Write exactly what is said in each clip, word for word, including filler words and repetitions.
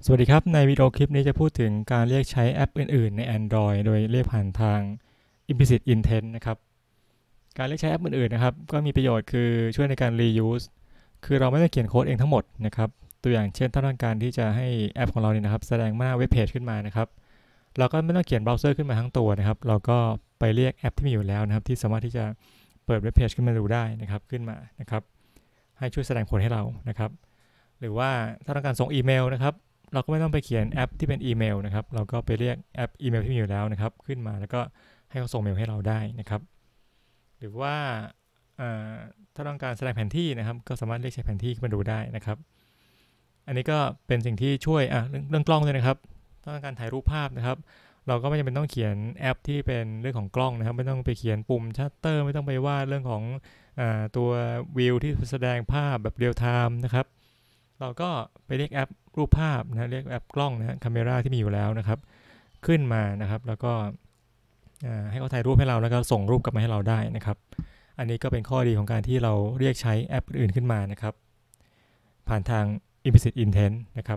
สวัสดีครับในวิดีโอคลิปนี้จะพูดถึงการเรียกใช้แอปอื่นๆใน Android โดยเรียกผ่านทาง Implicit Intent นะครับการเรียกใช้แอปอื่นๆนะครับก็มีประโยชน์คือช่วยในการ reuse คือเราไม่ต้องเขียนโค้ดเองทั้งหมดนะครับตัวอย่างเช่นถ้าต้องการที่จะให้แอปของเราเนี่ยนะครับแสดงหน้าเว็บเพจขึ้นมานะครับเราก็ไม่ต้องเขียนเบราว์เซอร์ขึ้นมาทั้งตัวนะครับเราก็ไปเรียกแอปที่มีอยู่แล้วนะครับที่สามารถที่จะเปิดเว็บเพจขึ้นมาดูได้นะครับขึ้นมานะครับให้ช่วยแสดงผลให้เรานะครับหรือว่าถ้าต้องการส่งอีเมลนะครับเราก็ไม่ต้องไปเขียนแอปที่เป็นอีเมลนะครับเราก็ไปเรียกแอปอีเมลที่มีอยู่แล้วนะครับขึ้นมาแล้วก็ให้เขาส่งเมลให้เราได้นะครับหรือว่าถ้าต้องการแสดงแผนที่นะครับก็สามารถเรียกใช้แผนที่ขึ้นมาดูได้นะครับอันนี้ก็เป็นสิ่งที่ช่วยอ่ะเรื่องเรื่องกล้องด้วยนะครับถ้าต้องการถ่ายรูปภาพนะครับเราก็ไม่จำเป็นต้องเขียนแอปที่เป็นเรื่องของกล้องนะครับไม่ต้องไปเขียนปุ่มชัตเตอร์ไม่ต้องไปวาดเรื่องของอ่าตัววิวที่แสดงภาพแบบเรียลไทม์นะครับเราก็ไปเรียกแอปรูปภาพนะเรียกแอปกล้องนะฮะ Camera ที่มีอยู่แล้วนะครับขึ้นมานะครับแล้วก็ให้เขาถ่ายรูปให้เราแล้วก็ส่งรูปกลับมาให้เราได้นะครับอันนี้ก็เป็นข้อดีของการที่เราเรียกใช้แอปอื่นขึ้นมานะครับผ่านทาง implicit intent นะครับ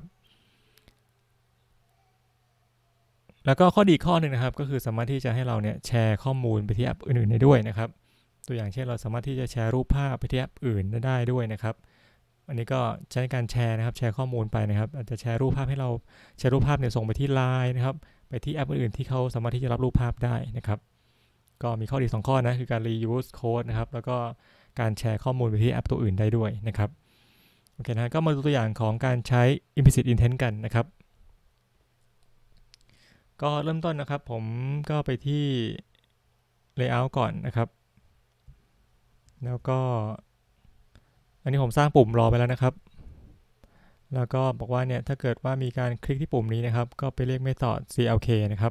แล้วก็ข้อดีข้อหนึ่งนะครับก็คือสามารถที่จะให้เราเนี่ยแชร์ข้อมูลไปที่แอปอื่นๆได้ด้วยนะครับตัวอย่างเช่นเราสามารถที่จะแชร์รูปภาพไปที่แอปอื่นได้ด้วยนะครับอันนี้ก็ใช้การแชร์นะครับแชร์ข้อมูลไปนะครับอาจจะแชร์รูปภาพให้เราแชร์รูปภาพเนี่ยส่งไปที่ ไลน์ นะครับไปที่แอปอื่นๆที่เขาสามารถที่จะรับรูปภาพได้นะครับก็มีข้อดีสองข้อนะคือการ reuse code นะครับแล้วก็การแชร์ข้อมูลไปที่แอปตัวอื่นได้ด้วยนะครับโอเคนะก็มาดูตัวอย่างของการใช้ implicit intent กันนะครับก็เริ่มต้นนะครับผมก็ไปที่ layout ก่อนนะครับแล้วก็อันนี้ผมสร้างปุ่มรอไปแล้วนะครับแล้วก็บอกว่าเนี่ยถ้าเกิดว่ามีการคลิกที่ปุ่มนี้นะครับก็ไปเรียก method ซี แอล เค นะครับ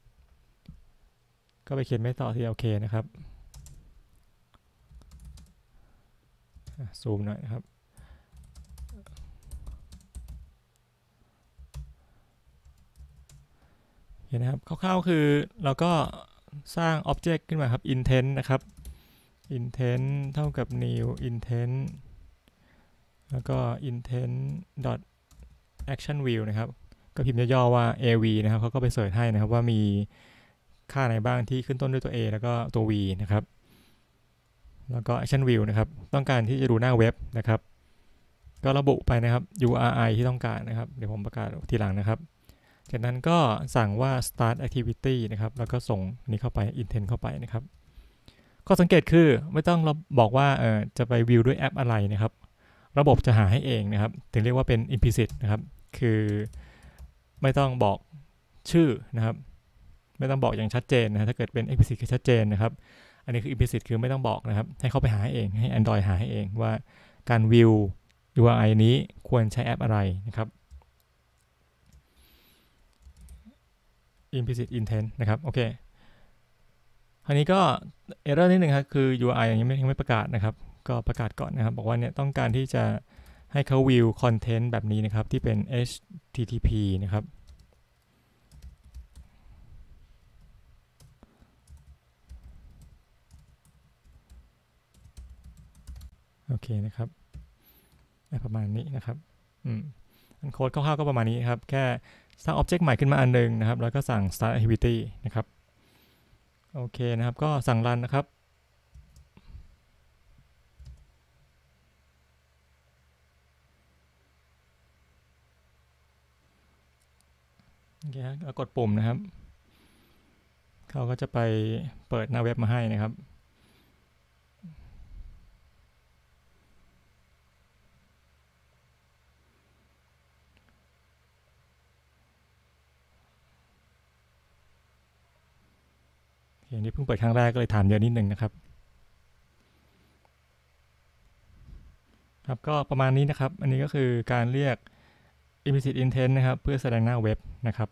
ก็ไปเขียน method ซี แอล เค นะครับซูมหน่อยนะครับเห็นนะครับคร่าวๆคือเราก็สร้าง object ขึ้นมาครับ intent นะครับ intent เท่ากับ new intent แล้วก็ intent dot action view นะครับก็พิมพ์ย่อๆว่า เอ วี นะครับเขาก็ไปเสิร์ชให้นะครับว่ามีค่าไหนบ้างที่ขึ้นต้นด้วยตัว A แล้วก็ตัว V นะครับแล้วก็ action view นะครับต้องการที่จะดูหน้าเว็บนะครับก็ระบุไปนะครับ ยู อาร์ ไอ ที่ต้องการนะครับเดี๋ยวผมประกาศทีหลังนะครับจากนั้นก็สั่งว่า start activity นะครับแล้วก็ส่งนี้เข้าไป intent เข้าไปนะครับข้อสังเกตคือไม่ต้องบอกว่าเออจะไปวิวด้วยแอปอะไรนะครับระบบจะหาให้เองนะครับถึงเรียกว่าเป็น implicit นะครับคือไม่ต้องบอกชื่อนะครับไม่ต้องบอกอย่างชัดเจนนะถ้าเกิดเป็น explicit คือชัดเจนนะครับอันนี้คือ implicit คือไม่ต้องบอกนะครับให้เขาไปหาเองให้ Android หาให้เองว่าการวิว ยู อาร์ ไอ นี้ควรใช้แอปอะไรนะครับ implicit intent นะครับโอเคคราวนี้ก็เอเรอร์นิดนึงครับคือ ยู อาร์ ไอ ยังไม่ยังไม่ประกาศนะครับก็ประกาศก่อนนะครับบอกว่าเนี่ยต้องการที่จะให้เขาวิวคอนเทนต์แบบนี้นะครับที่เป็น เอช ที ที พี นะครับโอเคนะครับประมาณนี้นะครับอืมโค้ดคร่าวๆก็ประมาณนี้ครับแค่สร้าง Object ใหม่ขึ้นมาอันนึงนะครับแล้วก็สั่ง start activity นะครับโอเคนะครับก็สั่ง run นะครับโอเคแล้วกดปุ่มนะครับเขาก็จะไปเปิดหน้าเว็บมาให้นะครับอย่างนี้เพิ่งเปิดครั้งแรกก็เลยถามเยอะนิดนึงนะครับครับก็ประมาณนี้นะครับอันนี้ก็คือการเรียก implicit intent นะครับเพื่อแสดงหน้าเว็บนะครับ